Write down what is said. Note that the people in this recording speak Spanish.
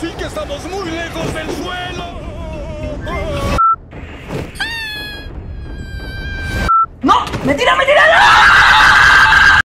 sí que estamos muy lejos del suelo. ¡No! ¡Me tira, me tira!